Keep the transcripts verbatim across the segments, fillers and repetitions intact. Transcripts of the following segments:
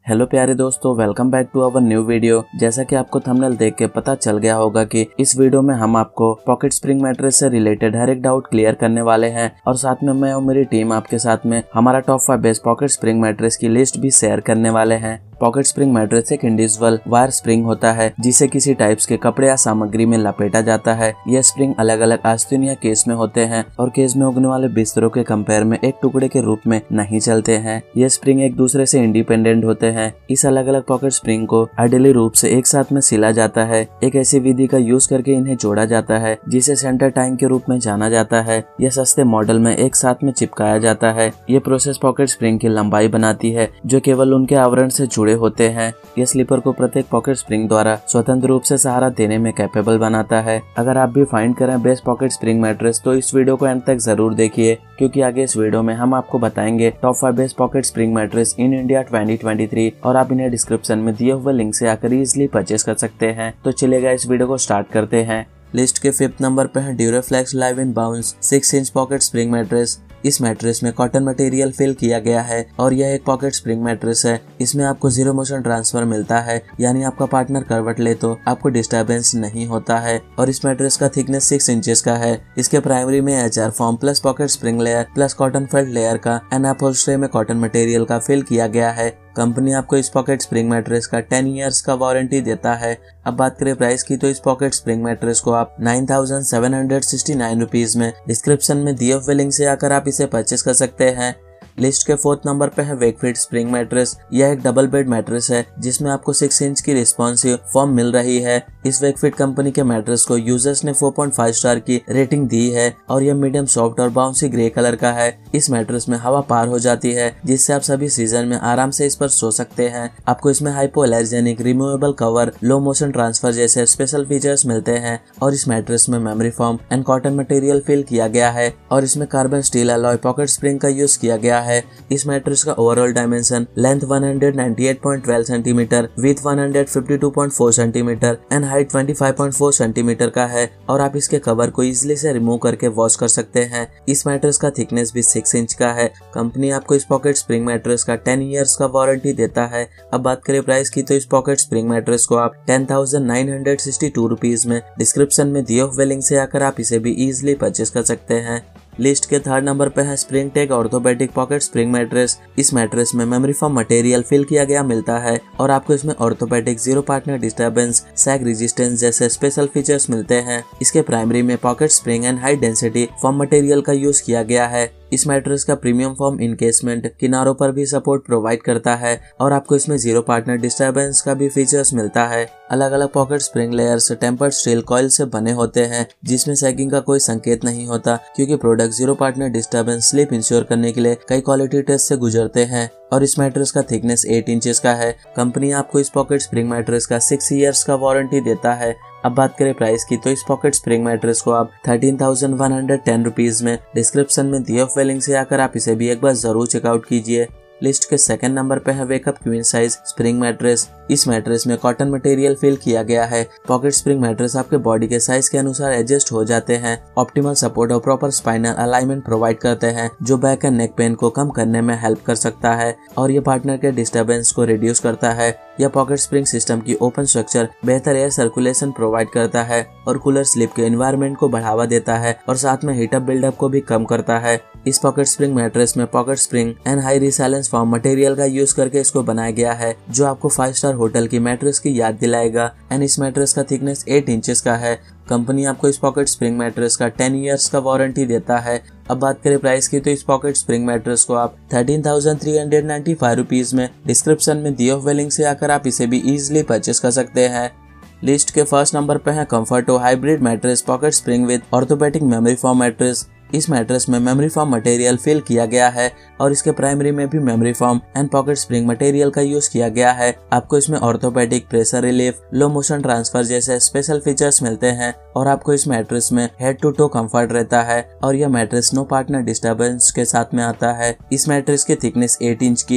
Hello प्यारे दोस्तों, welcome back to our new video. जैसा कि आपको थंबनेल देख के पता चल गया होगा कि इस वीडियो में हम आपको पॉकेट स्प्रिंग मैट्रेस से रिलेटेड हर एक डाउट क्लियर करने वाले हैं और साथ में मैं और मेरी टीम आपके साथ में हमारा top five best pocket spring mattress की लिस्ट भी शेयर करने वाले हैं। पॉकेट स्प्रिंग मैट्रेस एक इंडिविजुअल वायर स्प्रिंग होता है जिसे किसी टाइप्स के कपड़े या सामग्री में लपेटा जाता है। यह स्प्रिंग अलग अलग आस्तीन या केस में होते हैं और केस में उगने वाले बिस्तरों के कंपेयर में एक टुकड़े के रूप में नहीं चलते हैं। यह स्प्रिंग एक दूसरे से इंडिपेंडेंट होते हैं। इस अलग अलग पॉकेट स्प्रिंग को आइडियली रूप से एक साथ में सिला जाता है। एक ऐसी विधि का यूज करके इन्हें जोड़ा जाता है जिसे सेंटर टाइम के रूप में जाना जाता है। यह सस्ते मॉडल में एक साथ में चिपकाया जाता है। यह प्रोसेस पॉकेट स्प्रिंग की लंबाई बनाती है जो केवल उनके आवरण से जुड़े होते हैं। यह स्लीपर को प्रत्येक पॉकेट स्प्रिंग द्वारा स्वतंत्र रूप से सहारा देने में कैपेबल बनाता है। अगर आप भी फाइंड करें बेस्ट पॉकेट स्प्रिंग मैट्रेस तो इस वीडियो को एंड तक जरूर देखिए, क्योंकि आगे इस वीडियो में हम आपको बताएंगे top five best pocket spring mattress in India twenty twenty three और आप इन्हें डिस्क्रिप्शन में दिए हुए लिंक से आकर इजिली परचेस कर सकते हैं। तो चलिएगा इस वीडियो को स्टार्ट करते हैं। लिस्ट के फिफ्थ नंबर पे है Duraflex live in bounce six inch pocket spring mattress. इस मैट्रेस में कॉटन मटेरियल फिल किया गया है और यह एक पॉकेट स्प्रिंग मैट्रेस है। इसमें आपको जीरो मोशन ट्रांसफर मिलता है, यानी आपका पार्टनर करवट ले तो आपको डिस्टर्बेंस नहीं होता है। और इस मैट्रेस का थिकनेस सिक्स इंचेस का है। इसके प्राइमरी में H R foam plus pocket spring layer plus cotton felt layer का एंड अपहोल्स्ट्री में कॉटन मटेरियल का फिल किया गया है। कंपनी आपको इस पॉकेट स्प्रिंग मैट्रेस का टेन इयर्स का वारंटी देता है। अब बात करें प्राइस की तो इस पॉकेट स्प्रिंग मैट्रेस को आप nine thousand seven hundred sixty nine rupees में डिस्क्रिप्शन में दिए हुए लिंक से आकर आप इसे परचेस कर सकते हैं। लिस्ट के फोर्थ नंबर पे है वेकफिट स्प्रिंग मैट्रेस। यह एक डबल बेड मैट्रेस है जिसमें आपको सिक्स इंच की रिस्पॉन्सिव फॉर्म मिल रही है। इस वेकफिट कंपनी के मैट्रेस को यूजर्स ने फोर पॉइंट फाइव स्टार की रेटिंग दी है और यह मीडियम सॉफ्ट और बाउंसी ग्रे कलर का है। इस मैट्रेस में हवा पार हो जाती है जिससे आप सभी सीजन में आराम से इस पर सो सकते हैं। आपको इसमें hypoallergenic removable cover low motion transfer जैसे स्पेशल फीचर्स मिलते हैं और इस मैट्रेस में memory foam and cotton material fill किया गया है और इसमें carbon steel alloy pocket spring का यूज किया गया है। इस मैट्रेस का overall dimension length one ninety eight point one two centimetre, width one fifty two point four centimetre and height twenty five point four centimetre का है और आप इसके कवर को इजीली से रिमूव करके वॉश कर सकते हैं। इस मैट्रेस का थिकनेस भी सिक्स इंच का है। कंपनी आपको इस पॉकेट स्प्रिंग मैट्रेस का टेन इयर्स का वारंटी देता है। अब बात करें प्राइस की तो इस पॉकेट स्प्रिंग मैट्रेस को आप ten thousand nine hundred sixty two rupees में डिस्क्रिप्शन में दिए हुए लिंक से आकर आप इसे भी इजीली परचेस कर सकते हैं। लिस्ट के थर्ड नंबर पे है spring tech orthopaedic pocket spring mattress. इस मैट्रेस में मेमोरी फॉर्म मटेरियल फिल किया गया मिलता है और आपको इसमें orthopaedic zero partner disturbance sag resistance जैसे स्पेशल फीचर्स मिलते हैं। इसके प्राइमरी में pocket spring and high density foam material का यूज किया गया है। इस मैट्रेस का प्रीमियम फॉर्म इनकेसमेंट किनारों पर भी सपोर्ट प्रोवाइड करता है और आपको इसमें जीरो पार्टनर डिस्टर्बेंस का भी फीचर्स मिलता है। अलग अलग pocket spring layers tempered steel coil से बने होते हैं जिसमें सैगिंग का कोई संकेत नहीं होता, क्योंकि product zero partner disturbance sleep ensure करने के लिए कई क्वालिटी टेस्ट से गुजरते हैं और इस मैट्रेस का थिकनेस एट इंचेस का है। कंपनी आपको इस पॉकेट स्प्रिंग मैट्रेस का सिक्स इयर्स का वारंटी देता है। अब बात करें प्राइस की तो इस पॉकेट स्प्रिंग मैट्रेस को आप thirteen thousand one hundred ten rupees में डिस्क्रिप्शन में दिए हुए लिंक से आकर आप इसे भी एक बार जरूर चेकआउट कीजिए। लिस्ट के सेकंड नंबर पे है wake up queen size spring mattress. इस मैट्रेस में कॉटन मटेरियल फिल किया गया है। पॉकेट स्प्रिंग मैट्रेस आपके बॉडी के साइज के अनुसार एडजस्ट हो जाते हैं। ऑप्टिमल सपोर्ट और प्रॉपर स्पाइनल अलाइनमेंट प्रोवाइड करते हैं जो बैक एंड नेक पेन को कम करने में हेल्प कर सकता है और ये पार्टनर के डिस्टर्बेंस को रिड्यूस करता है। यह पॉकेट स्प्रिंग सिस्टम की ओपन स्ट्रक्चर बेहतर एयर सर्कुलेशन प्रोवाइड करता है और कूलर स्लीप के एनवायरनमेंट को बढ़ावा देता है और साथ में हीटअप बिल्डअप को भी कम करता है। इस पॉकेट स्प्रिंग मैट्रेस में pocket spring and high resilience foam material का यूज करके इसको बनाया गया है जो आपको फाइव स्टार होटल की मैट्रेस की याद दिलाएगा एंड इस मैट्रेस का थिकनेस एट इंचेस का है। कंपनी आपको इस पॉकेट स्प्रिंग मैट्रेस का टेन इयर्स का वारंटी देता है। अब बात करें प्राइस की तो इस पॉकेट स्प्रिंग मैट्रेस को आप thirteen thousand three hundred ninety five rupees में डिस्क्रिप्शन में दिए हुए लिंक से आकर आप इसे भी इजीली परचेस कर सकते हैं। लिस्ट के फर्स्ट नंबर पे है Comforto hybrid mattress pocket spring with orthopaedic memory foam mattress. इस मैट्रेस में मेमोरी फॉर्म मटेरियल फिल किया गया है और इसके प्राइमरी में भी memory foam and pocket spring material का यूज किया गया है। आपको इसमें orthopaedic pressure relief low motion transfer जैसे स्पेशल फीचर्स मिलते हैं और आपको इस मैट्रेस में हेड टू टो कंफर्ट रहता है और यह मैट्रेस नो पार्टनर डिस्टर्बेंस के साथ में आता है। इस मैट्रेस की थिकनेस एट इंच की है।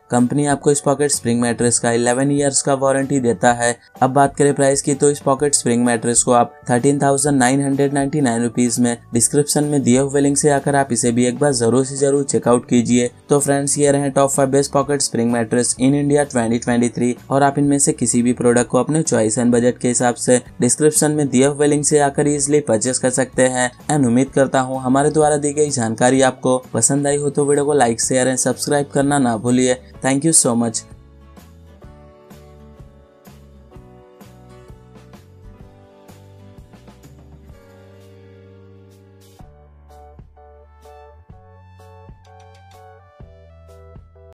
कंपनी आपको इस पॉकेट स्प्रिंग मैट्रेस का इलेवन ईयर्स का वारंटी देता है। अब बात करें प्राइस की, तो इस पॉकेट स्प्रिंग मैट्रेस को आप thirteen thousand nine hundred ninety nine rupees में डिस्क्रिप्शन में दिए हुए लिंक से आकर आप इसे भी एक बार जरूर से जरूर चेकआउट कीजिए। तो फ्रेंड्स, ये रहे top five best pocket spring mattress in India twenty twenty three, और आप इनमें से किसी भी प्रोडक्ट को अपने चॉइस एंड बजट के हिसाब से डिस्क्रिप्शन में दिए हुए लिंक से आकर इजिली परचेस कर सकते हैं। एंड उम्मीद करता हूँ हमारे द्वारा दी गई जानकारी आपको पसंद आई हो तो वीडियो को लाइक शेयर एंड सब्सक्राइब करना ना भूलिए। Thank you so much.